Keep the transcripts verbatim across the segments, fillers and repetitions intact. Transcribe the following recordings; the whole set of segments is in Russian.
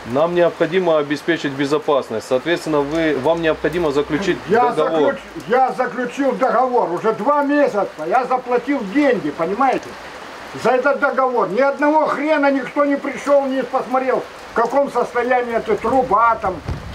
Нам необходимо обеспечить безопасность. Соответственно, вы, вам необходимо заключить я договор. Заключ, я заключил договор. Уже два месяца я заплатил деньги, понимаете? За этот договор. Ни одного хрена никто не пришел, не посмотрел, в каком состоянии эта труба там,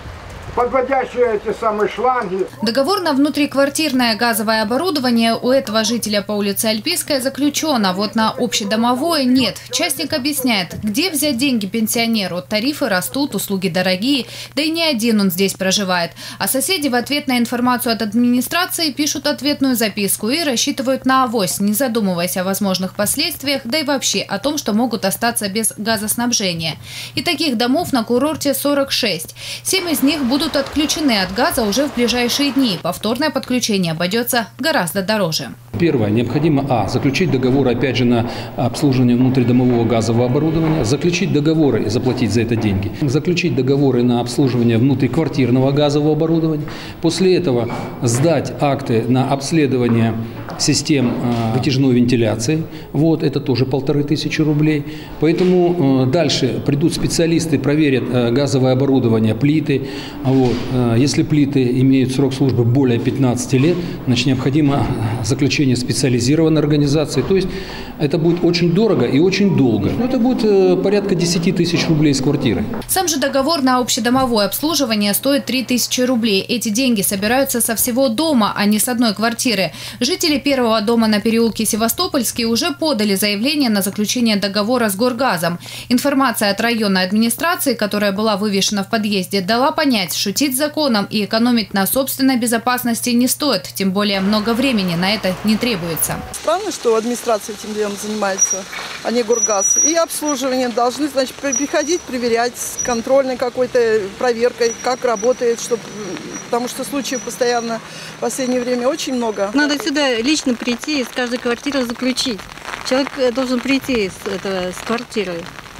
подводящие эти самые шланги. Договор на внутриквартирное газовое оборудование у этого жителя по улице Альпийская заключен, а вот на общедомовое нет. Частник объясняет, где взять деньги пенсионеру. Тарифы растут, услуги дорогие, да и не один он здесь проживает. А соседи в ответ на информацию от администрации пишут ответную записку и рассчитывают на авось, не задумываясь о возможных последствиях, да и вообще о том, что могут остаться без газоснабжения. И таких домов на курорте сорок шесть. Семь из них будут будут отключены от газа уже в ближайшие дни. Повторное подключение обойдется гораздо дороже. Первое. Необходимо а. заключить договор, опять же, на обслуживание внутридомового газового оборудования, заключить договоры и заплатить за это деньги, заключить договоры на обслуживание внутриквартирного газового оборудования, после этого сдать акты на обследование систем э, вытяжной вентиляции, вот, это тоже полторы тысячи рублей. Поэтому э, дальше придут специалисты, проверят э, газовое оборудование, плиты. Вот. Э, если плиты имеют срок службы более пятнадцати лет, значит, необходимо заключение специализированной организации. То есть это будет очень дорого и очень долго. Но это будет э, порядка десяти тысяч рублей с квартиры. Сам же договор на общедомовое обслуживание стоит три тысячи рублей. Эти деньги собираются со всего дома, а не с одной квартиры. Жители первого дома на переулке Севастопольский уже подали заявление на заключение договора с Горгазом. Информация от районной администрации, которая была вывешена в подъезде, дала понять, шутить с законом и экономить на собственной безопасности не стоит. Тем более много времени на это не требуется. Странно, что администрация этим делом занимается, а не Горгаз. И обслуживание должны, значит, приходить, проверять с контрольной какой-то проверкой, как работает, чтобы, потому что случаев постоянно в последнее время очень много. Надо сюда лично прийти и с каждой квартиры заключить. Человек должен прийти с, это, с квартиры,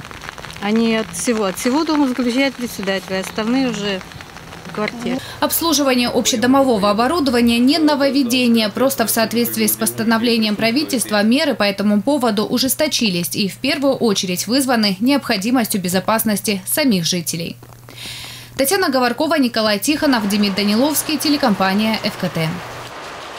а не от всего. От всего дома заключает председатель, а остальные уже квартиры. Обслуживание общедомового оборудования не нововведение. Просто в соответствии с постановлением правительства меры по этому поводу ужесточились и в первую очередь вызваны необходимостью безопасности самих жителей. Татьяна Говоркова, Николай Тихонов, Демид Даниловский, телекомпания ФКТ.